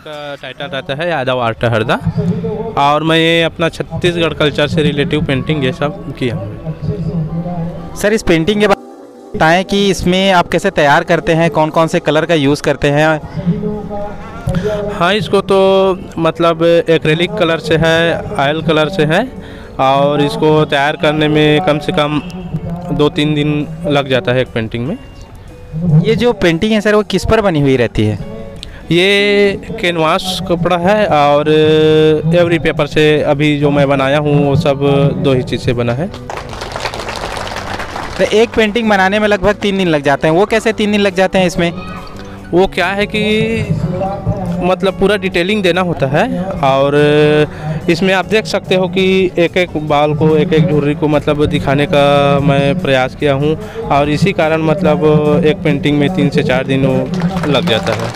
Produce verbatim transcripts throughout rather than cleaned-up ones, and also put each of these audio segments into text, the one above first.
का टाइटल रहता है यादव आर्ट हरदा, और मैं ये अपना छत्तीसगढ़ कल्चर से रिलेटिव पेंटिंग ये सब किया हूँ। सर, इस पेंटिंग के बारे में बताएं कि इसमें आप कैसे तैयार करते हैं, कौन कौन से कलर का यूज़ करते हैं? हाँ, इसको तो मतलब एक्रेलिक कलर से है, ऑयल कलर से है, और इसको तैयार करने में कम से कम दो तीन दिन लग जाता है एक पेंटिंग में। ये जो पेंटिंग है सर, वो किस पर बनी हुई रहती है? ये कैनवास कपड़ा है और एवरी पेपर से अभी जो मैं बनाया हूँ वो सब दो ही चीज़ से बना है। तो एक पेंटिंग बनाने में लगभग तीन दिन लग जाते हैं, वो कैसे तीन दिन लग जाते हैं इसमें? वो क्या है कि मतलब पूरा डिटेलिंग देना होता है, और इसमें आप देख सकते हो कि एक एक बाल को, एक एक झुर्री को मतलब दिखाने का मैं प्रयास किया हूँ, और इसी कारण मतलब एक पेंटिंग में तीन से चार दिन लग जाता है।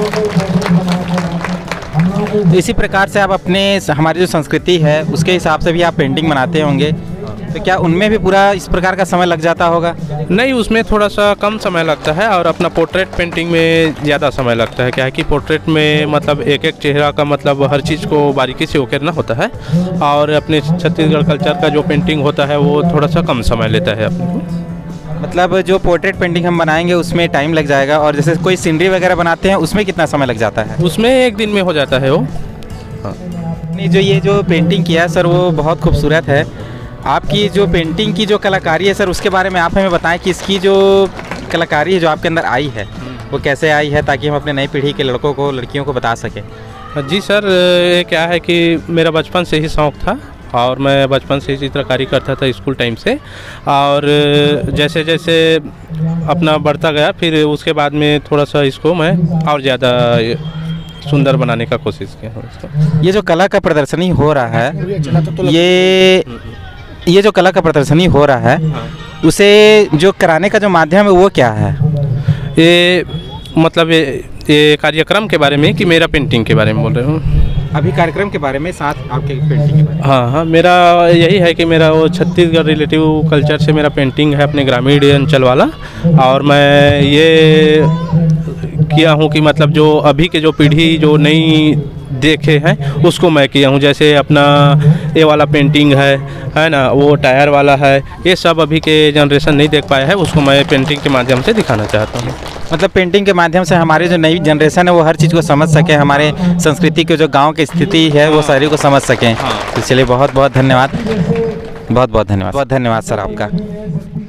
तो इसी प्रकार से आप अपने हमारी जो संस्कृति है उसके हिसाब से भी आप पेंटिंग बनाते होंगे, तो क्या उनमें भी पूरा इस प्रकार का समय लग जाता होगा? नहीं, उसमें थोड़ा सा कम समय लगता है, और अपना पोर्ट्रेट पेंटिंग में ज़्यादा समय लगता है। क्या है कि पोर्ट्रेट में मतलब एक एक चेहरा का मतलब हर चीज़ को बारीकी से उकेरना होता है, और अपने छत्तीसगढ़ कल्चर का जो पेंटिंग होता है वो थोड़ा सा कम समय लेता है अपने को। मतलब जो पोर्ट्रेट पेंटिंग हम बनाएंगे उसमें टाइम लग जाएगा, और जैसे कोई सीनरी वगैरह बनाते हैं उसमें कितना समय लग जाता है? उसमें एक दिन में हो जाता है वो। हाँ, नहीं, जो ये जो पेंटिंग किया है सर वो बहुत खूबसूरत है। आपकी जो पेंटिंग की जो कलाकारी है सर, उसके बारे में आप हमें बताएं कि इसकी जो कलाकारी है जो आपके अंदर आई है वो कैसे आई है, ताकि हम अपने नई पीढ़ी के लड़कों को, लड़कियों को बता सकें। जी सर, ये क्या है कि मेरा बचपन से ही शौक़ था, और मैं बचपन से ही चित्रकारी करता था स्कूल टाइम से, और जैसे जैसे अपना बढ़ता गया फिर उसके बाद में थोड़ा सा इसको मैं और ज़्यादा सुंदर बनाने का कोशिश किया हूँ। ये जो कला का प्रदर्शनी हो रहा है, ये ये जो कला का प्रदर्शनी हो रहा है, उसे जो कराने का जो माध्यम है वो क्या है? ये मतलब ये, ये कार्यक्रम के बारे में कि मेरा पेंटिंग के बारे में बोल रहे हो? अभी कार्यक्रम के बारे में, साथ आपके पेंटिंग के बारे में। हाँ हाँ, मेरा यही है कि मेरा वो छत्तीसगढ़ रिलेटिव कल्चर से मेरा पेंटिंग है अपने ग्रामीण अंचल वाला, और मैं ये किया हूँ कि मतलब जो अभी के जो पीढ़ी जो नई देखे हैं उसको मैं किया हूँ। जैसे अपना ये वाला पेंटिंग है है ना, वो टायर वाला है, ये सब अभी के जनरेशन नहीं देख पाया है, उसको मैं पेंटिंग के माध्यम से दिखाना चाहता हूँ। मतलब पेंटिंग के माध्यम से हमारी जो नई जनरेशन है वो हर चीज़ को समझ सके, हमारे संस्कृति के जो गांव की स्थिति है वो सारी को समझ सकें। तो चलिए, बहुत बहुत धन्यवाद, बहुत बहुत धन्यवाद, बहुत धन्यवाद सर आपका।